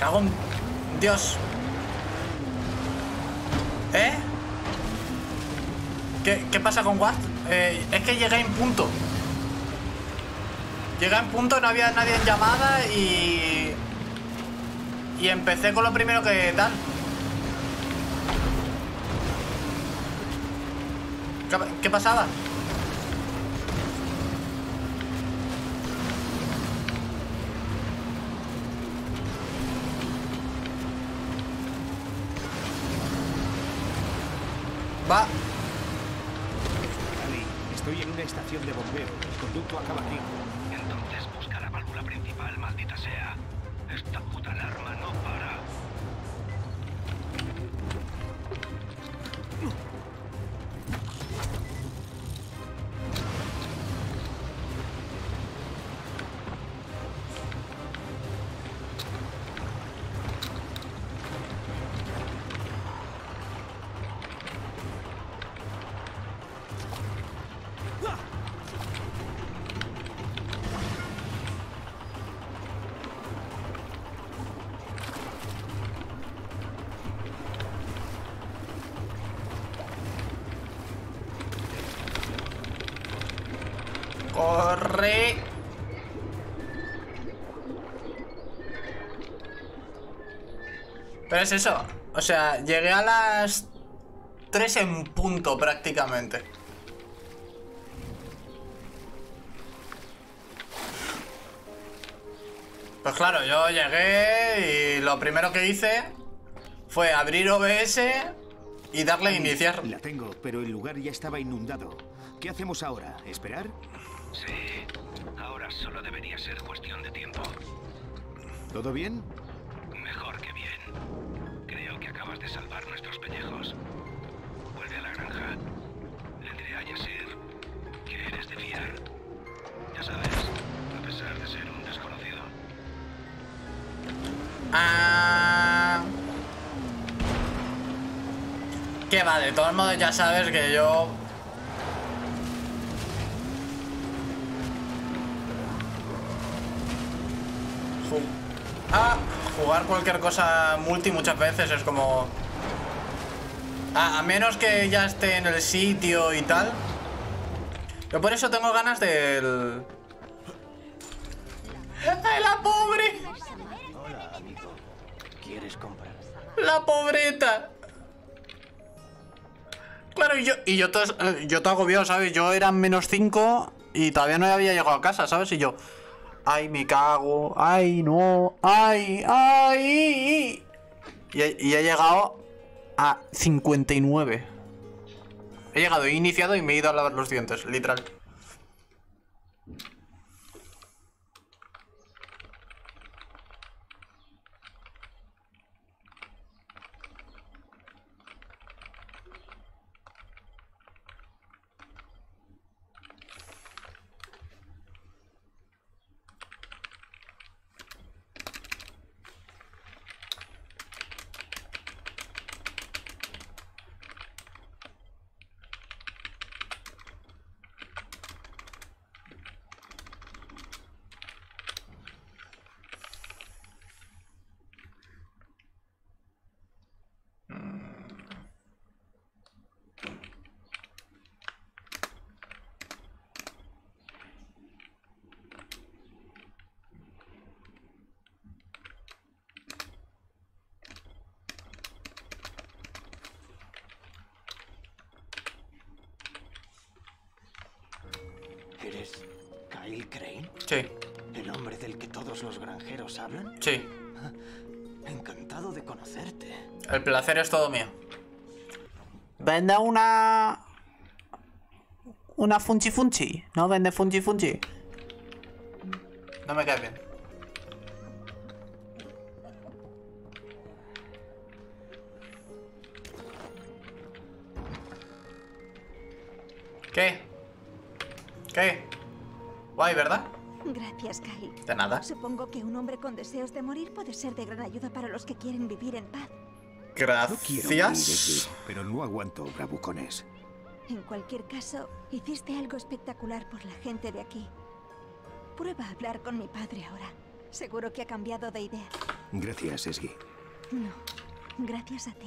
cago en Dios. ¿Eh? ¿Qué pasa con Watt? Es que llegué en punto. Llegué en punto, no había nadie en llamada y empecé con lo primero que tal. ¿Qué pasaba? Va. Ali, estoy en una estación de bombeo. El conducto acaba aquí. Entonces busca la válvula principal, maldita sea. Esta puta alarma no para. Corre. Pero es eso. O sea, llegué a las 3 en punto prácticamente. Pues claro, yo llegué y lo primero que hice fue abrir OBS y darle a iniciar. La tengo, pero el lugar ya estaba inundado. ¿Qué hacemos ahora? ¿Esperar? Sí. Ahora solo debería ser cuestión de tiempo. ¿Todo bien? Mejor que bien. Creo que acabas de salvar nuestros pellejos. Vuelve a la granja. Le diré a Yasir que eres de fiar. Ya sabes, a pesar de ser un desconocido. Que va, de todos modos ya sabes que yo... jugar cualquier cosa multi muchas veces es como... A menos que ya esté en el sitio y tal. Yo por eso tengo ganas del... ¡Ay, la pobre! Hola, amigo. ¿Quieres comprar? La pobreta. Claro, yo todo agobiado, ¿sabes? Yo eran -5 y todavía no había llegado a casa, ¿sabes? Y yo... ¡Ay, me cago! ¡Ay, no! ¡Ay, ay! Y he llegado a 59. He llegado, he iniciado y me he ido a lavar los dientes, literal. ¿Eres Kyle Crane? Sí, ¿El hombre del que todos los granjeros hablan? sí. Encantado de conocerte. El placer es todo mío. Vende una funchi funchi. ¿No vende funchi funchi? No me cae bien. ¿Qué? ¿Qué? Guay, ¿verdad? Gracias, Kyle. De nada. Supongo que un hombre con deseos de morir puede ser de gran ayuda para los que quieren vivir en paz. No quiero morir Gracias. aquí, pero no aguanto bravucones. En cualquier caso, hiciste algo espectacular por la gente de aquí. Prueba a hablar con mi padre ahora. Seguro que ha cambiado de idea. Gracias, Esgi. No, gracias a ti.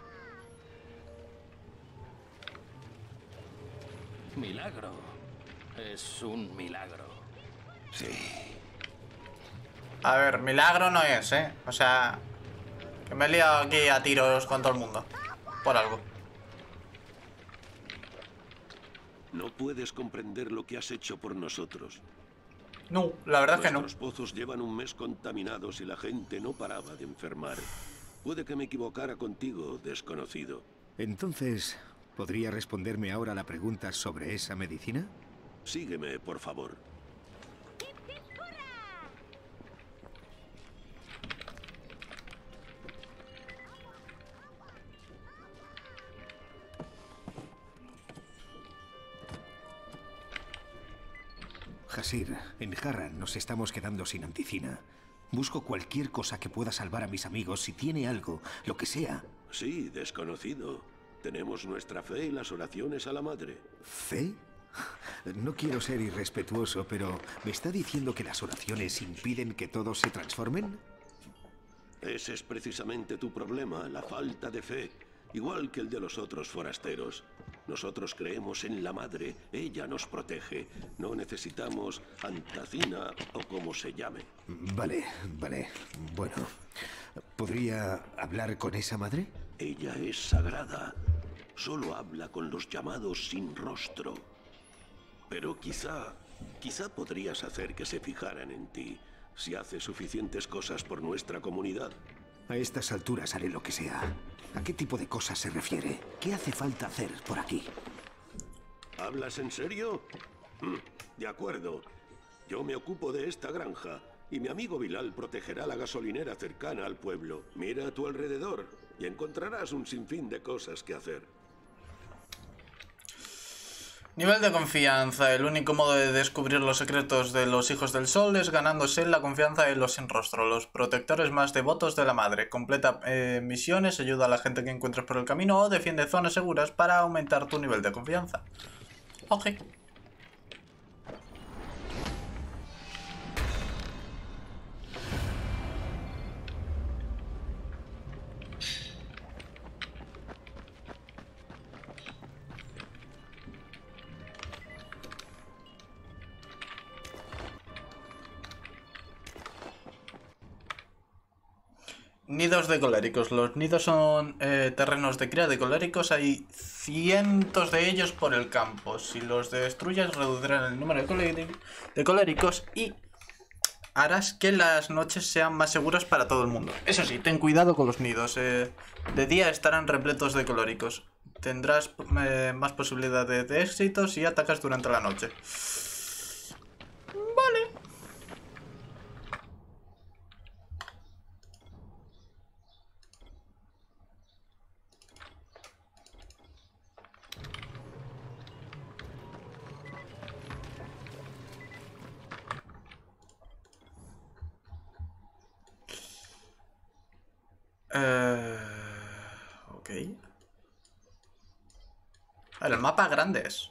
Milagro. Es un milagro. Sí. A ver, milagro no es, ¿eh? O sea, que me he liado aquí a tiros con todo el mundo. Por algo. No puedes comprender lo que has hecho por nosotros. No, la verdad es que no. Nuestros pozos llevan un mes contaminados y la gente no paraba de enfermar. Puede que me equivocara contigo, desconocido. Entonces, ¿podría responderme ahora la pregunta sobre esa medicina? Sígueme, por favor. Hasir, en Harran nos estamos quedando sin anticina. Busco cualquier cosa que pueda salvar a mis amigos si tiene algo, lo que sea. Sí, desconocido. Tenemos nuestra fe y las oraciones a la madre. ¿Fe? No quiero ser irrespetuoso, pero ¿me está diciendo que las oraciones impiden que todos se transformen? Ese es precisamente tu problema, la falta de fe. Igual que el de los otros forasteros. Nosotros creemos en la madre, ella nos protege. No necesitamos antacina o como se llame. Vale. Bueno, ¿podría hablar con esa madre? Ella es sagrada. Solo habla con los llamados sin rostro. Pero quizá podrías hacer que se fijaran en ti si haces suficientes cosas por nuestra comunidad. A estas alturas haré lo que sea. ¿A qué tipo de cosas se refiere? ¿Qué hace falta hacer por aquí? ¿Hablas en serio? De acuerdo. Yo me ocupo de esta granja y mi amigo Bilal protegerá la gasolinera cercana al pueblo. Mira a tu alrededor y encontrarás un sinfín de cosas que hacer. Nivel de confianza. El único modo de descubrir los secretos de los hijos del sol es ganándose la confianza de los sin rostro, los protectores más devotos de la madre. Completa misiones, ayuda a la gente que encuentres por el camino o defiende zonas seguras para aumentar tu nivel de confianza. Ok. Nidos de coléricos. Los nidos son terrenos de cría de coléricos. Hay cientos de ellos por el campo. Si los destruyes reducirán el número de coléricos y harás que las noches sean más seguras para todo el mundo. Eso sí, ten cuidado con los nidos. De día estarán repletos de coléricos. Tendrás más posibilidades de éxito si atacas durante la noche. Vale. Ok. A ver, el mapa grande es.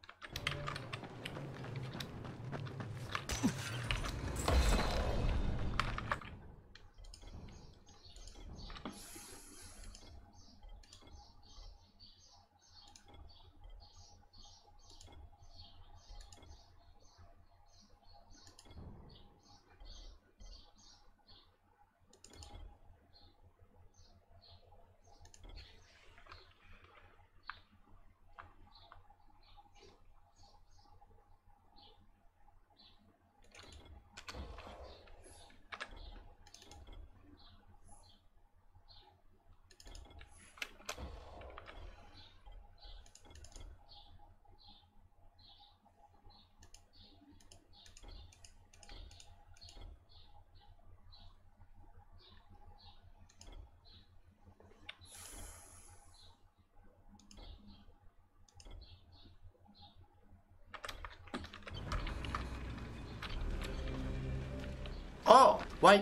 Oh, guay.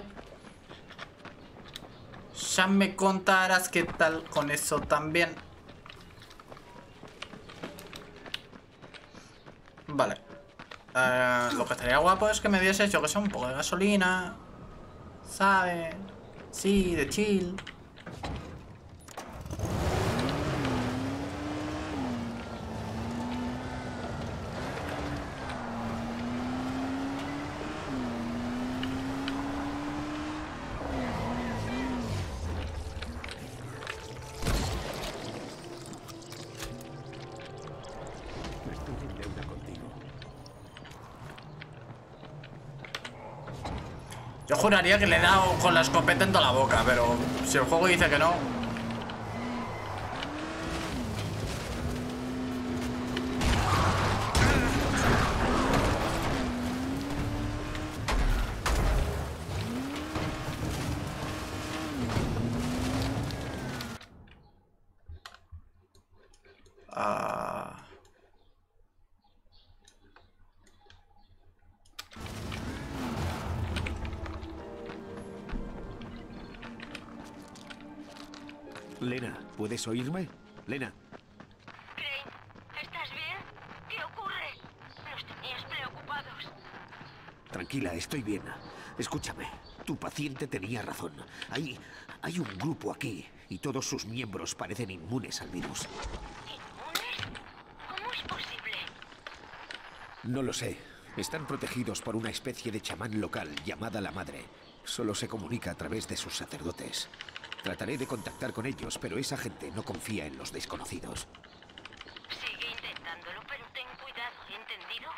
Ya me contarás qué tal con eso también. Vale. Lo que estaría guapo es que me dieses, yo que sé, un poco de gasolina. ¿Sabes? Sí, de chill. Estoy en deuda contigo. Yo juraría que le he dado con la escopeta en toda la boca, pero si el juego dice que no... Ah... Lena, ¿puedes oírme? Lena. Crane, ¿estás bien? ¿Qué ocurre? Nos tenías preocupados. Tranquila, estoy bien. Escúchame, tu paciente tenía razón. Hay un grupo aquí y todos sus miembros parecen inmunes al virus. ¿Inmunes? ¿Cómo es posible? No lo sé. Están protegidos por una especie de chamán local llamada la Madre. Solo se comunica a través de sus sacerdotes. Trataré de contactar con ellos, pero esa gente no confía en los desconocidos. Sigue intentándolo, pero ten cuidado, ¿entendido?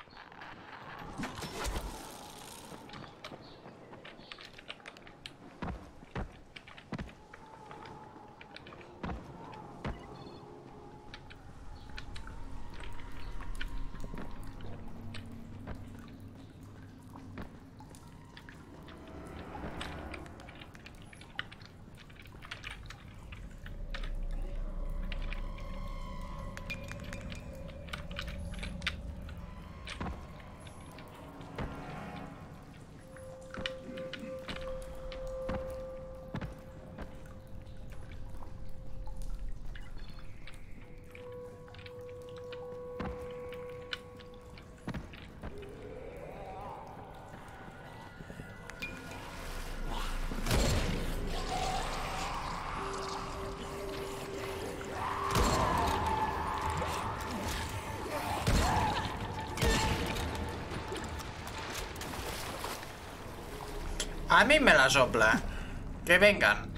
A mí me la sopla. Que vengan.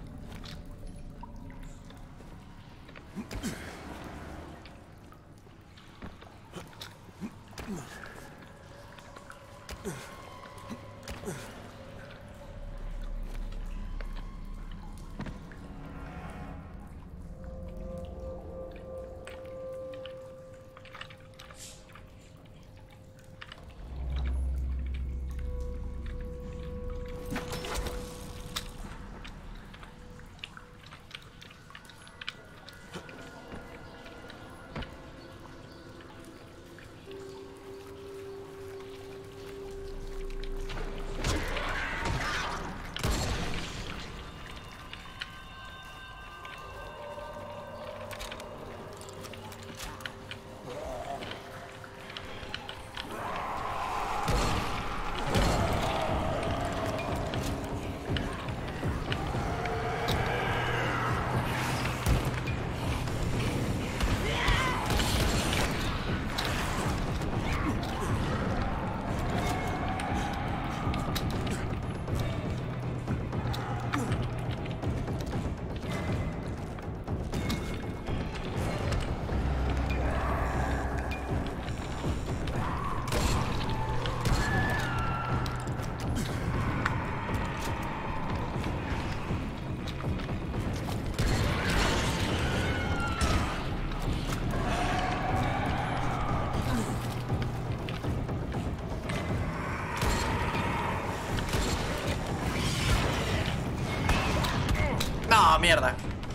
No, mierda.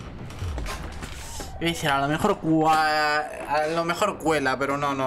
Dice, a lo mejor cuela, pero no.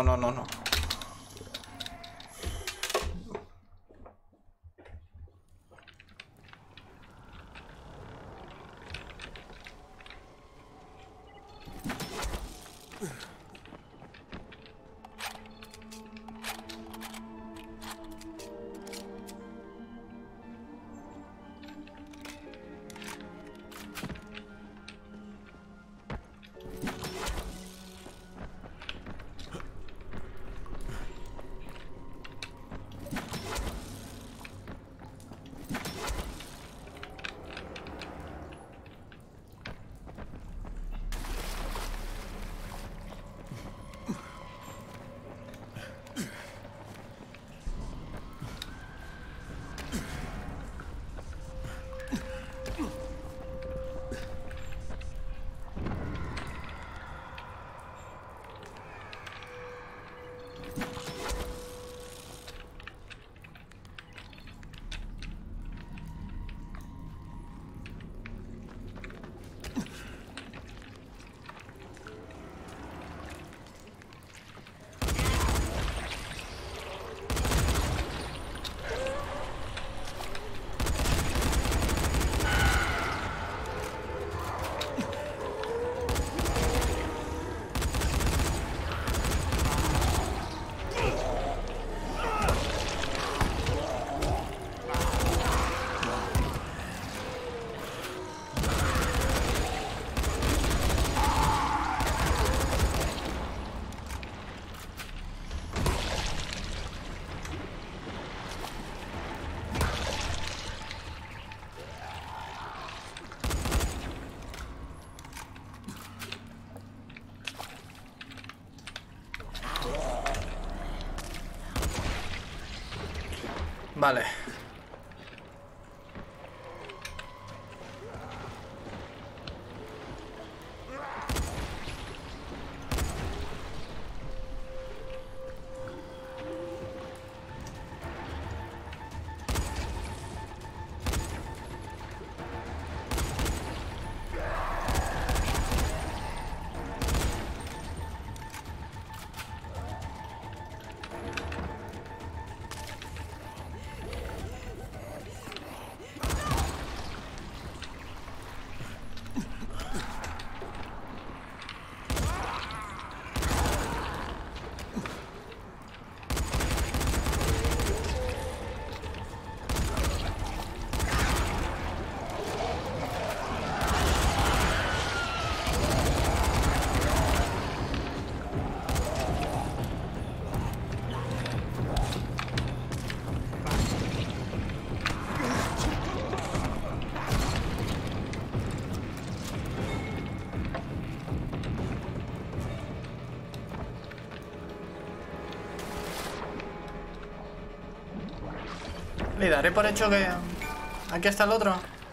Vale. Le daré por hecho que... Aquí está el otro.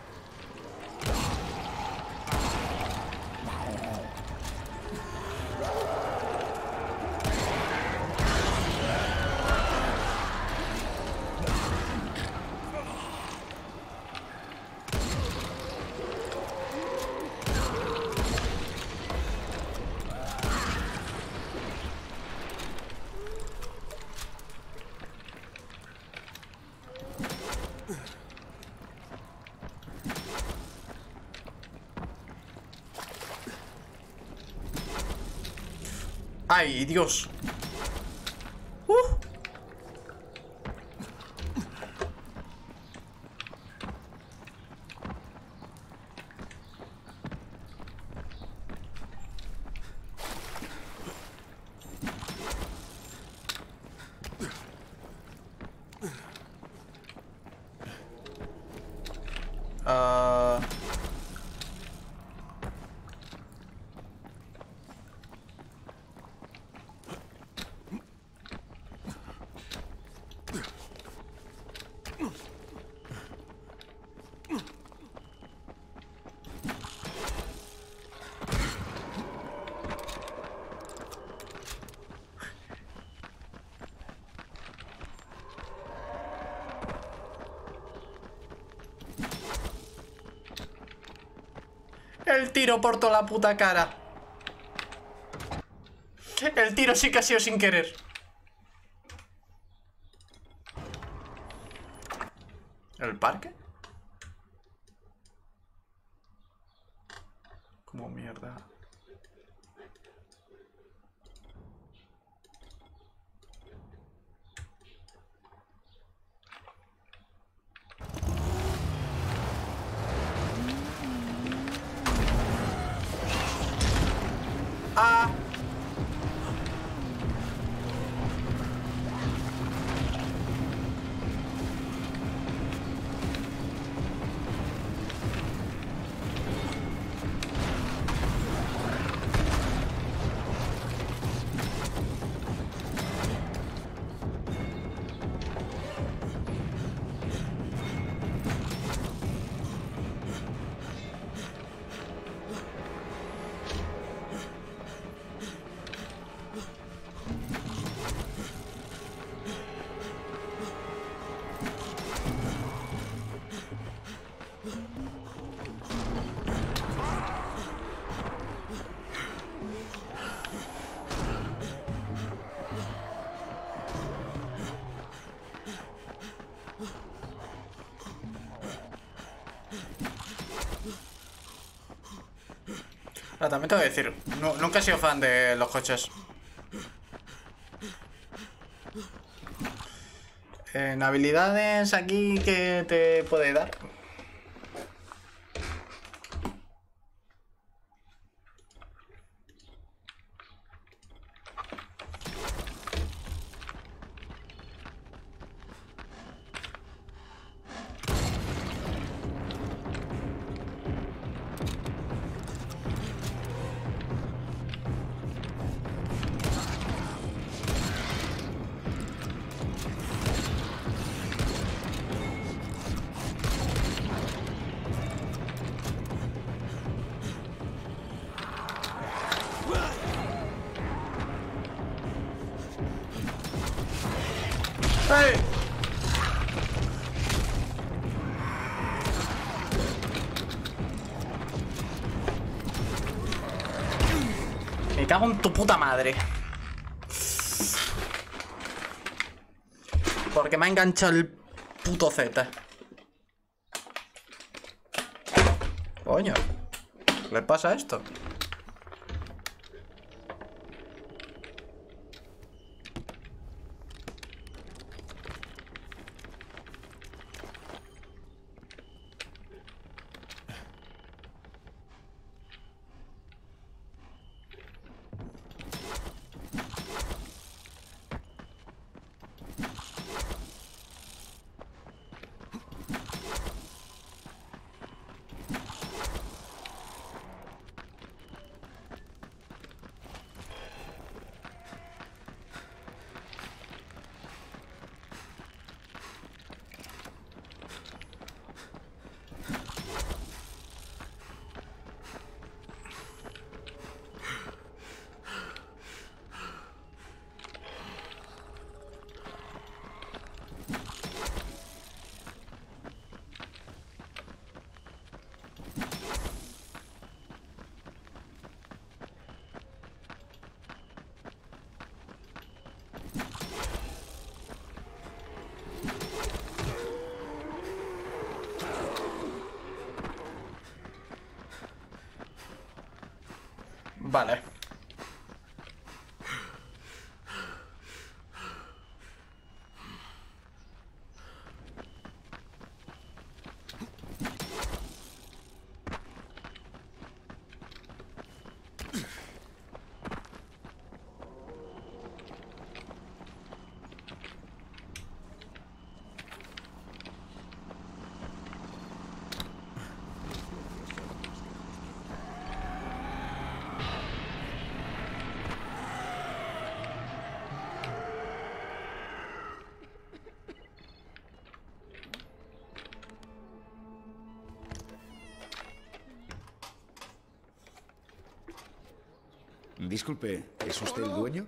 ¡Ay, Dios! El tiro por toda la puta cara. El tiro sí que ha sido sin querer. ¿El parque? Como mierda. Ah. Ahora, también tengo que decir, nunca he sido fan de los coches. En habilidades aquí que te puede dar. ¡Ey! Me cago en tu puta madre. Porque me ha enganchado el puto Z. Coño, ¿qué le pasa a esto? Vale. Disculpe, ¿es usted el dueño?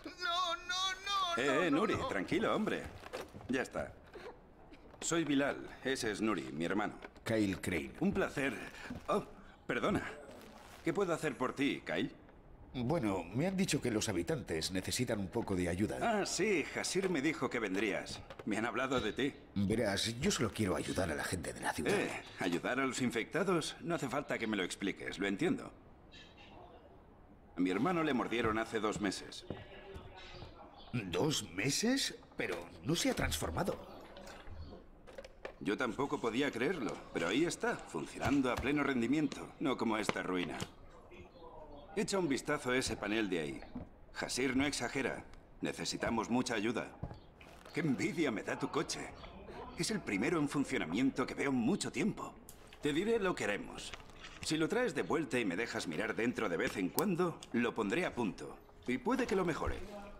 Nuri, tranquilo, hombre. Ya está. Soy Bilal, ese es Nuri, mi hermano. Kyle Crane. Un placer. Oh, perdona. ¿Qué puedo hacer por ti, Kyle? Bueno, me han dicho que los habitantes necesitan un poco de ayuda. Ah, sí, Hasir me dijo que vendrías. Me han hablado de ti. Verás, yo solo quiero ayudar a la gente de la ciudad. ¿Ayudar a los infectados? No hace falta que me lo expliques, lo entiendo. A mi hermano le mordieron hace 2 meses. ¿2 meses? Pero no se ha transformado. Yo tampoco podía creerlo, pero ahí está, funcionando a pleno rendimiento, no como esta ruina. Echa un vistazo a ese panel de ahí. Hasir no exagera. Necesitamos mucha ayuda. ¡Qué envidia me da tu coche! Es el primero en funcionamiento que veo en mucho tiempo. Te diré lo que haremos. Si lo traes de vuelta y me dejas mirar dentro de vez en cuando, lo pondré a punto. Y puede que lo mejore.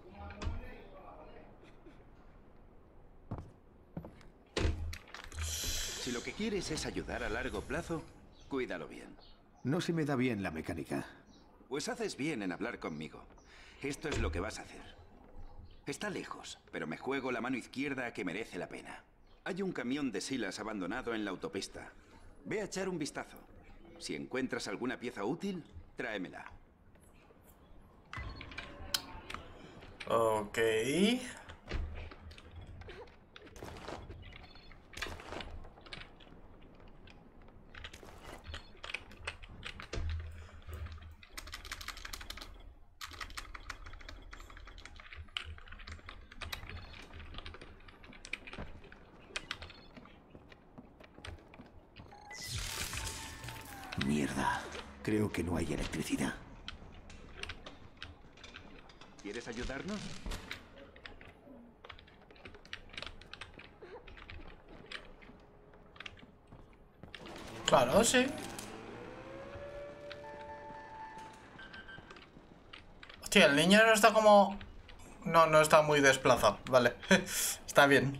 Si lo que quieres es ayudar a largo plazo, cuídalo bien. No se me da bien la mecánica. Pues haces bien en hablar conmigo. Esto es lo que vas a hacer. Está lejos, pero me juego la mano izquierda a que merece la pena. Hay un camión de silas abandonado en la autopista. Ve a echar un vistazo. Si encuentras alguna pieza útil, tráemela. Ok. Mierda. Creo que no hay electricidad. ¿Quieres ayudarnos? Claro, sí. Hostia, el niño no está como... No, no está muy desplazado. Vale. Está bien.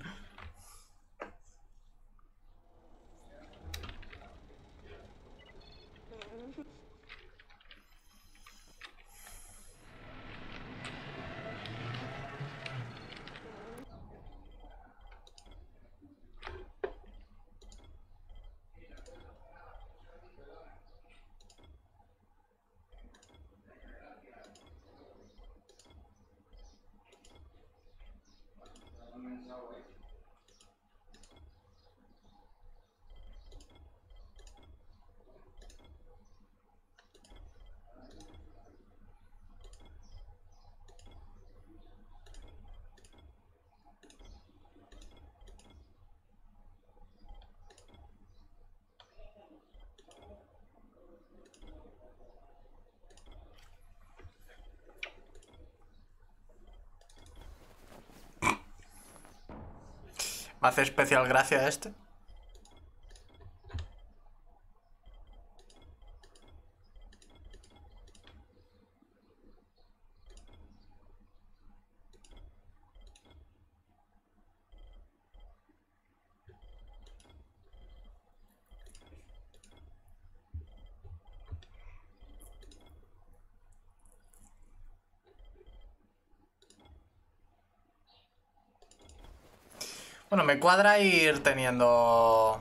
Me hace especial gracia este. Bueno, me cuadra ir teniendo...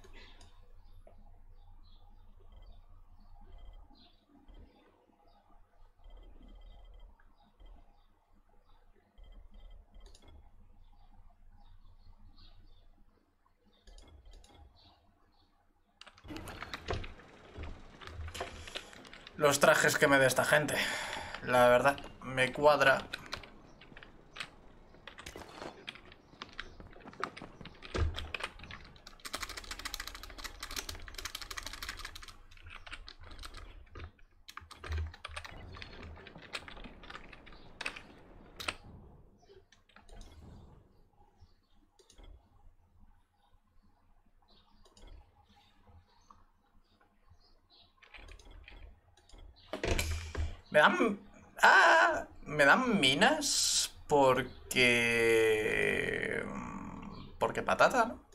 los trajes que me dé esta gente. La verdad, me cuadra. Me dan... ¡Ah! Me dan minas porque... porque patata, ¿no?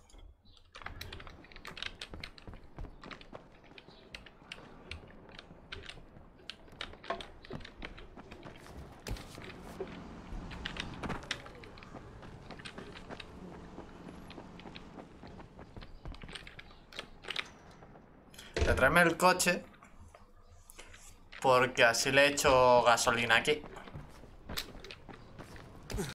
Tráeme el coche porque así le echo gasolina aquí.